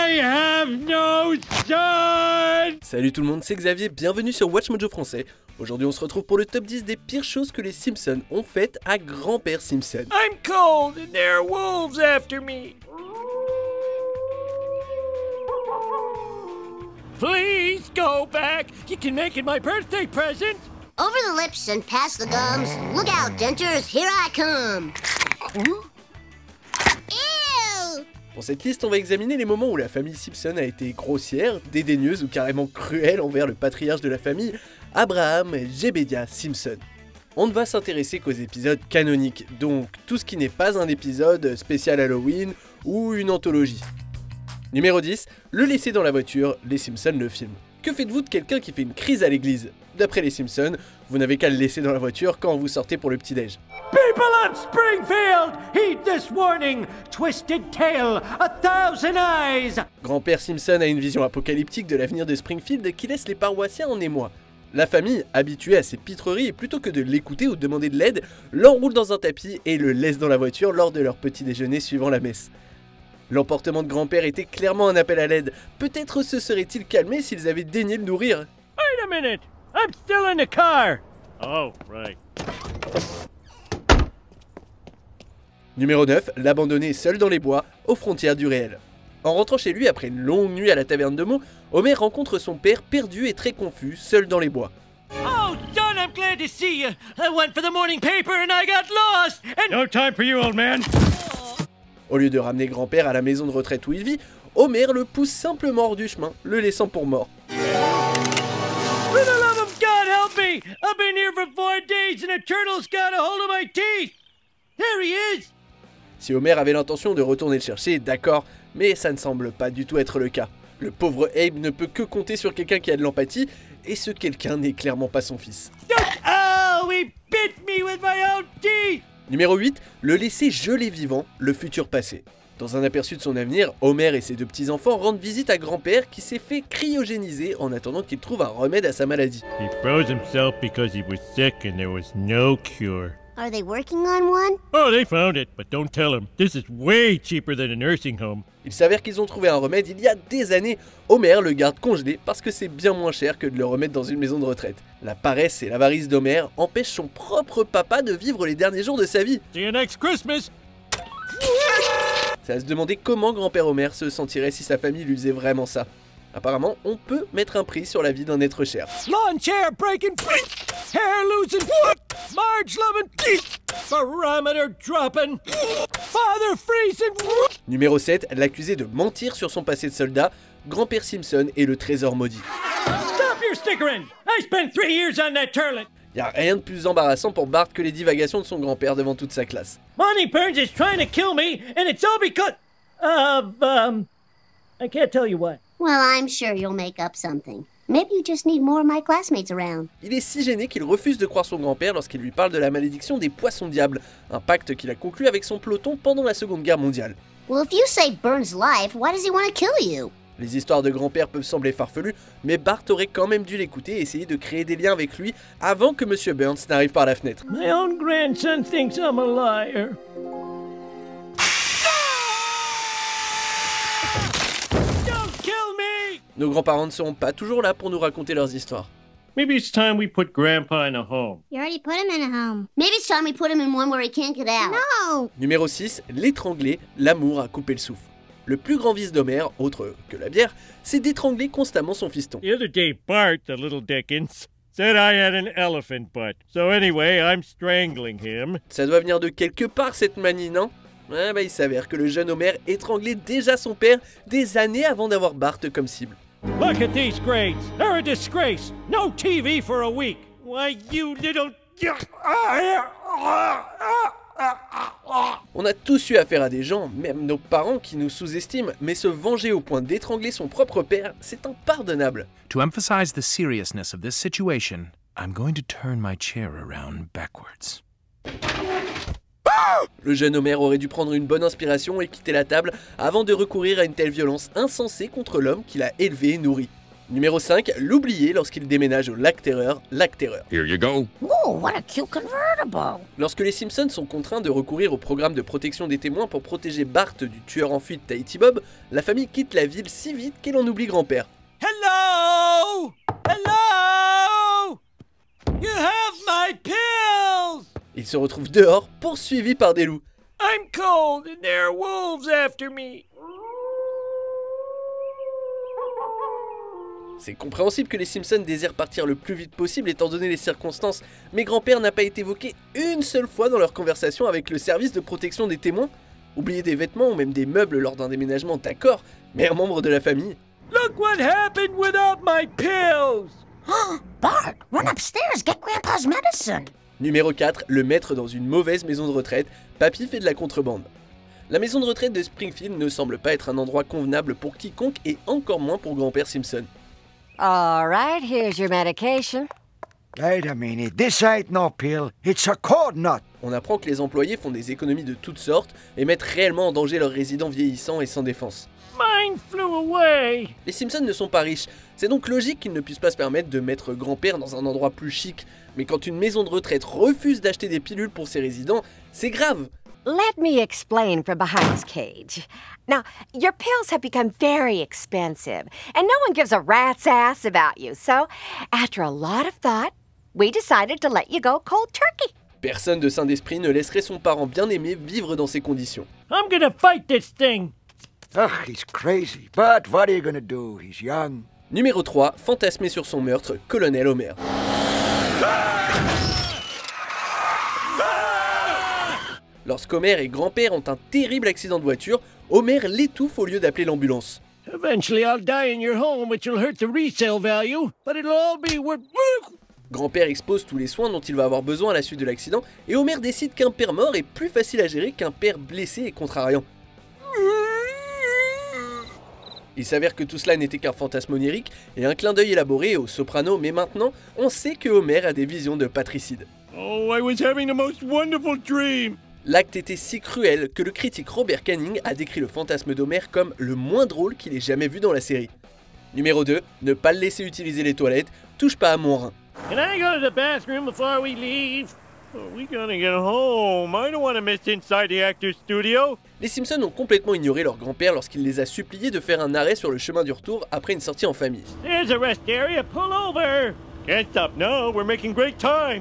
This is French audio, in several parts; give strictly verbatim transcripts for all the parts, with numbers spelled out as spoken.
I have no son! Salut tout le monde, c'est Xavier, bienvenue sur Watch Mojo Français. Aujourd'hui on se retrouve pour le top dix des pires choses que les Simpsons ont faites à Grand-Père Simpson. I'm cold and there are wolves after me. Please go back. You can make it my birthday present. Over the lips and past the gums. Look out, dentures, here I come. Ew! Pour cette liste, on va examiner les moments où la famille Simpson a été grossière, dédaigneuse ou carrément cruelle envers le patriarche de la famille, Abraham Jebedia Simpson. On ne va s'intéresser qu'aux épisodes canoniques, donc tout ce qui n'est pas un épisode spécial Halloween ou une anthologie. Numéro dix, le laisser dans la voiture, les Simpsons le filment. Que faites-vous de quelqu'un qui fait une crise à l'église? D'après les Simpsons, vous n'avez qu'à le laisser dans la voiture quand vous sortez pour le petit-déj. People of Springfield, heed this warning. Twisted tail, a thousand eyes. Grand-père Simpson a une vision apocalyptique de l'avenir de Springfield qui laisse les paroissiens en émoi. La famille, habituée à ces pitreries, plutôt que de l'écouter ou de demander de l'aide, l'enroule dans un tapis et le laisse dans la voiture lors de leur petit déjeuner suivant la messe. L'emportement de grand-père était clairement un appel à l'aide. Peut-être se serait-il calmé s'ils avaient daigné le nourrir. Wait a minute, I'm still in the car. Oh, right. Numéro neuf, l'abandonner seul dans les bois, aux frontières du réel. En rentrant chez lui après une longue nuit à la taverne de Moe, Homer rencontre son père perdu et très confus, seul dans les bois. Oh, son, I'm glad to see you. I went for the morning paper and I got lost. And no time for you, old man. Au lieu de ramener grand-père à la maison de retraite où il vit, Homer le pousse simplement hors du chemin, le laissant pour mort. For the love of God, help me! I've been here for four days and a turtle's got a hold of my teeth. There he is. Si Homer avait l'intention de retourner le chercher, d'accord, mais ça ne semble pas du tout être le cas. Le pauvre Abe ne peut que compter sur quelqu'un qui a de l'empathie, et ce quelqu'un n'est clairement pas son fils. Oh, he bit me with my own teeth. Numéro huit, le laisser geler vivant, le futur passé. Dans un aperçu de son avenir, Homer et ses deux petits-enfants rendent visite à grand-père qui s'est fait cryogéniser en attendant qu'il trouve un remède à sa maladie. He froze himself because he was sick and there was no cure. Are they working on one? Oh, they found it, but don't tell him. This is way cheaper than a nursing home. Il s'avère qu'ils ont trouvé un remède il y a des années. Homer le garde congelé parce que c'est bien moins cher que de le remettre dans une maison de retraite. La paresse et l'avarice d'Homer empêchent son propre papa de vivre les derniers jours de sa vie. See you next Christmas. C'est à se demander comment grand-père Homer se sentirait si sa famille lui faisait vraiment ça. Apparemment, on peut mettre un prix sur la vie d'un être cher. Lawn chair breaking, hair losing, Marge loving, barometer dropping, father freezing. Numéro sept, l'accusé de mentir sur son passé de soldat, grand-père Simpson et le trésor maudit. Stop your snickering! I spent three years on that turlet. Y a rien de plus embarrassant pour Bart que les divagations de son grand-père devant toute sa classe. Monty Burns is trying to kill me, and it's all because of, um, I can't tell you what. Well, I'm sure you'll make up something. Maybe you just need more of my classmates around. Il est si gêné qu'il refuse de croire son grand-père lorsqu'il lui parle de la malédiction des poissons diables, un pacte qu'il a conclu avec son peloton pendant la Seconde Guerre mondiale. Well, if you save Burns' life, why does he want to kill you? Les histoires de grand-père peuvent sembler farfelues, mais Bart aurait quand même dû l'écouter et essayer de créer des liens avec lui avant que Monsieur Burns n'arrive par la fenêtre. My own grandson thinks I'm a liar. Nos grands-parents ne seront pas toujours là pour nous raconter leurs histoires. Maybe it's time we put Grandpa in a home. You already put him in a home. Maybe it's time we put him in one where he can't get out. No! Numéro six, l'étrangler, l'amour a coupé le souffle. Le plus grand vice d'Homer, autre que la bière, c'est d'étrangler constamment son fiston. The other day, Bart, the little Dickens, said I had an elephant butt. So anyway, I'm strangling him. Ça doit venir de quelque part cette manie, non? Ouais, bah il s'avère que le jeune Homer étranglait déjà son père des années avant d'avoir Bart comme cible. Look at these grades. They're a disgrace. No T V for a week. Why, you little... On a tous eu affaire à des gens, même nos parents, qui nous sous-estiment, mais se venger au point d'étrangler son propre père, c'est impardonnable. To emphasize the seriousness of this situation, I'm going to turn my chair around backwards. Le jeune Homer aurait dû prendre une bonne inspiration et quitter la table avant de recourir à une telle violence insensée contre l'homme qu'il a élevé et nourri. Numéro cinq, l'oublier lorsqu'il déménage au Lac Terreur, Lac Terreur. Here you go. Ooh, what a cute convertible. Lorsque les Simpsons sont contraints de recourir au programme de protection des témoins pour protéger Bart du tueur en fuite Tahiti Bob, la famille quitte la ville si vite qu'elle en oublie grand-père. Hello! Hello! You have my pills! Il se retrouve dehors, poursuivi par des loups. I'm cold and there are wolves after me. C'est compréhensible que les Simpsons désirent partir le plus vite possible étant donné les circonstances, mais grand-père n'a pas été évoqué une seule fois dans leur conversation avec le service de protection des témoins. Oublier des vêtements ou même des meubles lors d'un déménagement, d'accord, mais un membre de la famille. Look what happened without my pills! Bart, run upstairs, get Grandpa's medicine. Numéro quatre, le mettre dans une mauvaise maison de retraite, Papy fait de la contrebande. La maison de retraite de Springfield ne semble pas être un endroit convenable pour quiconque et encore moins pour grand-père Simpson. All right, here's your medication. Wait a minute, this ain't no pill, it's a cord nut. On apprend que les employés font des économies de toutes sortes et mettent réellement en danger leurs résidents vieillissants et sans défense. Mine flew away. Les Simpsons ne sont pas riches, c'est donc logique qu'ils ne puissent pas se permettre de mettre grand-père dans un endroit plus chic. Mais quand une maison de retraite refuse d'acheter des pilules pour ses résidents, c'est grave. Let me explain from behind this cage. Now, your pills have become very expensive, and no one gives a rat's ass about you. So, after a lot of thought, we decided to let you go cold turkey. Personne de sain d'esprit ne laisserait son parent bien-aimé vivre dans ces conditions. I'm gonna fight this thing. Ugh, he's crazy, but what are you gonna do? He's young. Numéro trois, fantasmer sur son meurtre, Colonel Homer. Lorsqu'Homer et grand-père ont un terrible accident de voiture, Homer l'étouffe au lieu d'appeler l'ambulance. Eventually I'll die in your home, which will hurt the resale value, but it'll all be worth... Grand-père expose tous les soins dont il va avoir besoin à la suite de l'accident, et Homer décide qu'un père mort est plus facile à gérer qu'un père blessé et contrariant. Il s'avère que tout cela n'était qu'un fantasme onirique et un clin d'œil élaboré au soprano, mais maintenant, on sait que Homer a des visions de patricide. Oh, I was having the most wonderful dream. L'acte était si cruel que le critique Robert Canning a décrit le fantasme d'Homer comme le moins drôle qu'il ait jamais vu dans la série. Numéro deux, ne pas le laisser utiliser les toilettes, touche pas à mon rein. Can I go to the bathroom before we leave? Oh, we gotta get home. I don't want to miss inside the actor's studio. Les Simpsons ont complètement ignoré leur grand-père lorsqu'il les a suppliés de faire un arrêt sur le chemin du retour après une sortie en famille. There's a rest area, pull over! Can't stop now. We're making great time.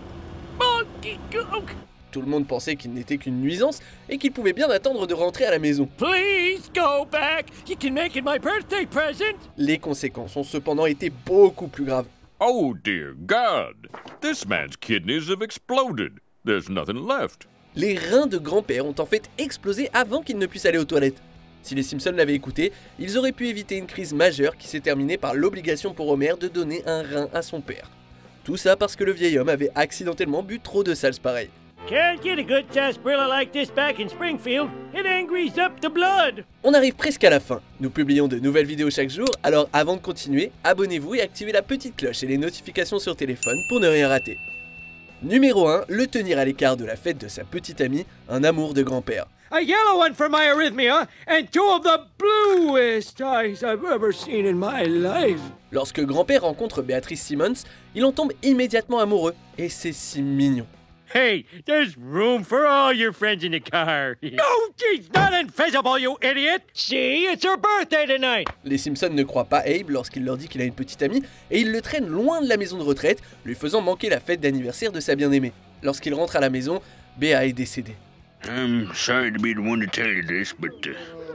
Monkey go! Tout le monde pensait qu'il n'était qu'une nuisance et qu'il pouvait bien attendre de rentrer à la maison. Please go back! You can make it my birthday present! Les conséquences ont cependant été beaucoup plus graves. Oh dear God! This man's kidneys have exploded. There's nothing left. Les reins de grand-père ont en fait explosé avant qu'il ne puisse aller aux toilettes. Si les Simpsons l'avaient écouté, ils auraient pu éviter une crise majeure qui s'est terminée par l'obligation pour Homer de donner un rein à son père. Tout ça parce que le vieil homme avait accidentellement bu trop de salse pareil. Can't get a good sarsaparilla like this back in Springfield. It angries up the blood. On arrive presque à la fin. Nous publions de nouvelles vidéos chaque jour, alors avant de continuer, abonnez-vous et activez la petite cloche et les notifications sur téléphone pour ne rien rater. Numéro un, le tenir à l'écart de la fête de sa petite amie, un amour de grand-père. A yellow one for my arrhythmia, and two of the bluest eyes I've ever seen in my life. Lorsque grand-père rencontre Beatrice Simmons, il en tombe immédiatement amoureux, et c'est si mignon. Hey, there's room for all your friends in the car. No, she's not invisible, you idiot! See, it's her birthday tonight! Les Simpsons ne croient pas Abe lorsqu'il leur dit qu'il a une petite amie, et ils le traînent loin de la maison de retraite, lui faisant manquer la fête d'anniversaire de sa bien-aimée. Lorsqu'il rentre à la maison, Béa est décédée. I'm sorry to be the one to tell you this, but uh,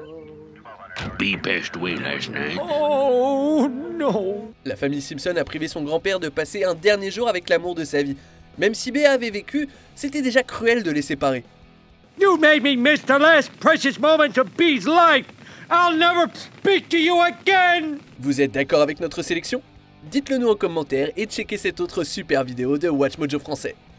Bea passed away last night. Oh, no! La famille Simpson a privé son grand-père de passer un dernier jour avec l'amour de sa vie. Même si Béa avait vécu, c'était déjà cruel de les séparer. You made me miss the last precious moments of Bea's life! I'll never speak to you again! Vous êtes d'accord avec notre sélection? Dites-le nous en commentaire et checkez cette autre super vidéo de WatchMojo français.